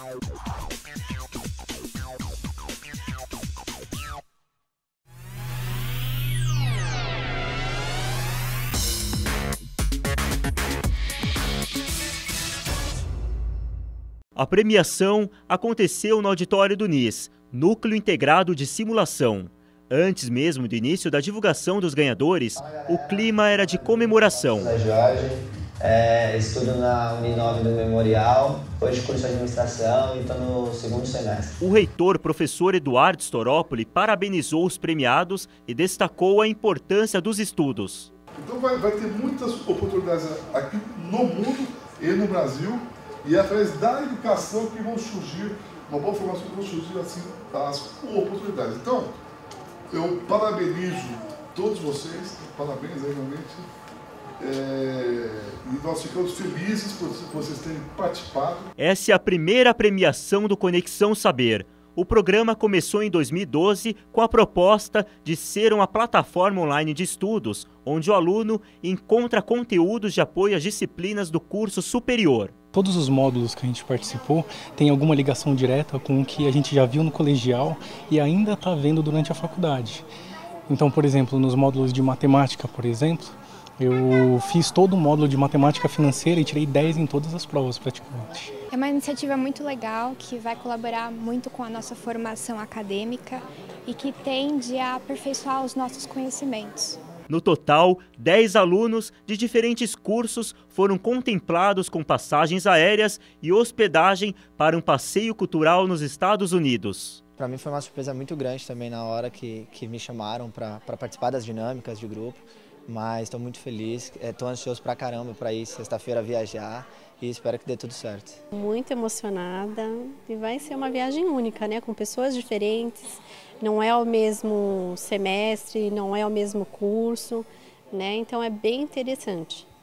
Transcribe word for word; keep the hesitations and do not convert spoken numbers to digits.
A premiação aconteceu no auditório do N I S, Núcleo Integrado de Simulação. Antes mesmo do início da divulgação dos ganhadores, o clima era de comemoração. Eu sou Jorge, é, estudo na Uninove do Memorial, hoje curso de administração e estou no segundo semestre. O reitor, professor Eduardo Storópoli, parabenizou os premiados e destacou a importância dos estudos. Então vai, vai ter muitas oportunidades aqui no mundo e no Brasil, e é através da educação que vão surgir, uma boa formação que vão surgir assim, as oportunidades. Então, eu parabenizo todos vocês, parabéns aí realmente, é, e nós ficamos felizes por vocês terem participado. Essa é a primeira premiação do Conexão Saber. O programa começou em dois mil e doze com a proposta de ser uma plataforma online de estudos, onde o aluno encontra conteúdos de apoio às disciplinas do curso superior. Todos os módulos que a gente participou têm alguma ligação direta com o que a gente já viu no colegial e ainda está vendo durante a faculdade. Então, por exemplo, nos módulos de matemática, por exemplo, eu fiz todo o módulo de matemática financeira e tirei dez em todas as provas praticamente. É uma iniciativa muito legal que vai colaborar muito com a nossa formação acadêmica e que tende a aperfeiçoar os nossos conhecimentos. No total, dez alunos de diferentes cursos foram contemplados com passagens aéreas e hospedagem para um passeio cultural nos Estados Unidos. Para mim foi uma surpresa muito grande também na hora que, que me chamaram para participar das dinâmicas de grupo, mas estou muito feliz, estou ansioso pra caramba para ir sexta-feira viajar e espero que dê tudo certo. Muito emocionada e vai ser uma viagem única, né? Com pessoas diferentes. Não é o mesmo semestre, não é o mesmo curso, né? Então é bem interessante.